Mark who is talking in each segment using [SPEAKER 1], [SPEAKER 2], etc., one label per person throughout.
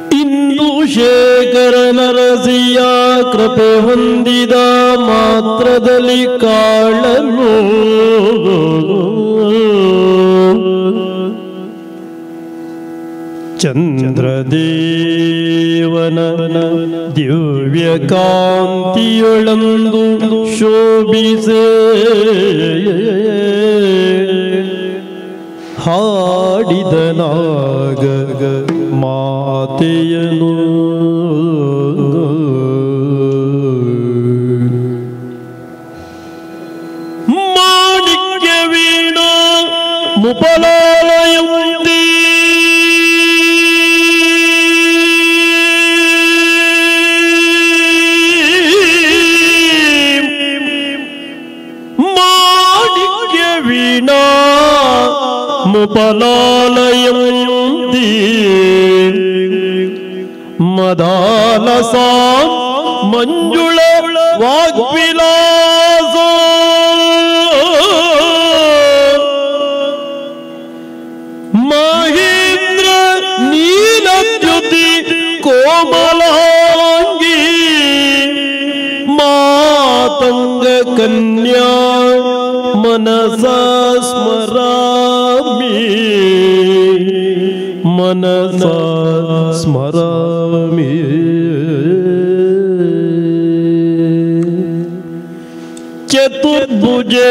[SPEAKER 1] ಇಂದು ಶೇಖರ ನರಸಿಯ ಕೃಪೆ ಹೊಂದಿದ ಮಾತ್ರದಲ್ಲಿ ಕಾಳನು ಚಂದ್ರದೇವನ ದಿವ್ಯ ಕಾಂತಿಯೊಳಂದು ಶೋಭಿಸೆ ಹಾಡಿದ ನಾಗ ಮಾತೆಯನು ಮಾಣಿಕ್ಯ ವೀಣ ಮುಪಲಾಲಯಂತಿ ಮಾಣಿಕ್ಯ ವೀಣ ಮುಪಲಾಲಯಂತಿ ಮದಾಲಸ ಮಂಜುಳ ವಾಗ್ವಿಲಾಸ ಮಹೇಂದ್ರ ನೀಲದ್ಯುತಿ ಕೋಮಲಾಂಗಿ ಮಾತಂಗ ಕನ್ಯಾ ಮನಸ ಸ್ಮರಾಮಿ ಮನಸ ಸ್ಮರಾಮಿ ಚತುರ್ಭುಜೆ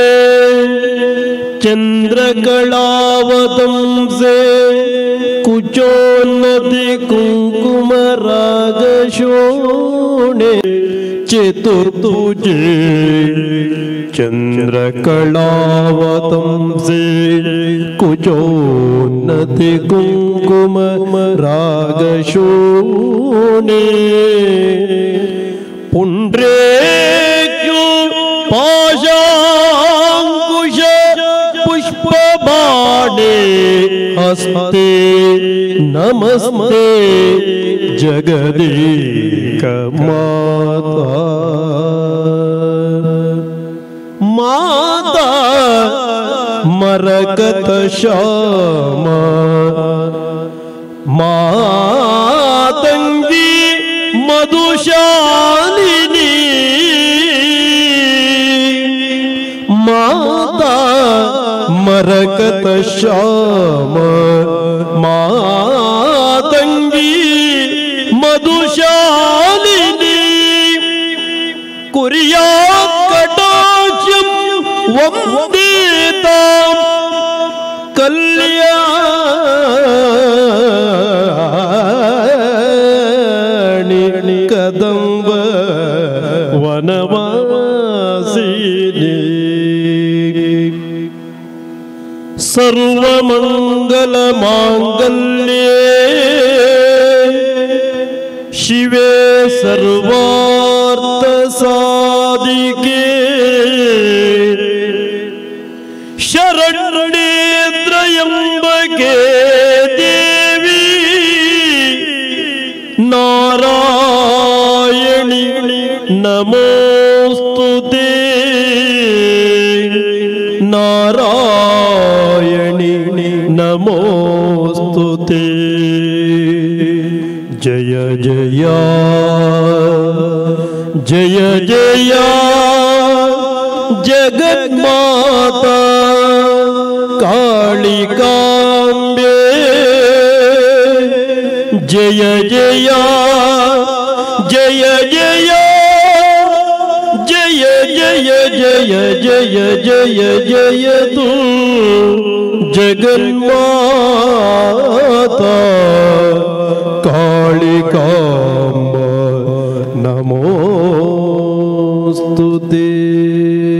[SPEAKER 1] ಚಂದ್ರಕಳಾವತಂಸೆ ಕುಚೋನ್ನತಿ ಕುಂಕುಮ ರಾಗ ಶೋಣೆ ಚತುರ್ಭುಜೆ ಚಂದ್ರಕಳಾವತಂಸೆ ಕುಚೋನ್ನತಿ ಕುಂಕುಮ ರಾಗ ಶೋಣೆ ಪುಂಡ್ರೇಕ್ಯೋ ಪಾಶಾಂಕುಶ ಪುಷ್ಪಬಾಣೆ ಹಸ್ತೆ ನಮಸ್ತೆ ಜಗದೇಕ ಮಾತಾ ಮಾತಾ ಮರಕತ ಶ್ಯಾಮ ಮಾತಂಗಿ ಮಧುಶಾಲಿನಿ ಮಾತಾ ಮರಕತ ಶ್ಯಾಮ ಮಾತಂಗಿ ಮಧುಶಾಲಿನಿ ಕುರಿಯಾ ಕಟಾಕ್ಷಂ ವಂದಿತಾ ಕಲ್ಯಾಣಿ ಕದಂಬ ವನವಾಸಿನಿ ಸರ್ವಮಂಗಲ ಮಾಂಗಲ್ಯೇ ಶಿವೆ ಸರ್ವಾರ್ಥ ಸಾಧಿಕೆ ಶರಣ್ಯೇ ತ್ರಯಂಬಕೆ ದೇವಿ ನಾರಾಯಣಿ ನಮೋಸ್ತುತೇ ನಾರಾಯಣಿ ನಮೋಸ್ತುತೇ ಜಯ ಜಯ ಜಯ ಜಯ ಜಗನ್ಮಾತಾ ಕಾಳಿಕಾಂಬೆ ಜಯ ಜಯ ಜಯ ಜಯ ಜಯ ಜಯ ಜಯ ಜಯ ಜಯ ಜಯ ತು ಜಗನ್ಮಾತಾ ಕಾಳಿಕಾಂಬ ನಮೋಸ್ತುತೇ।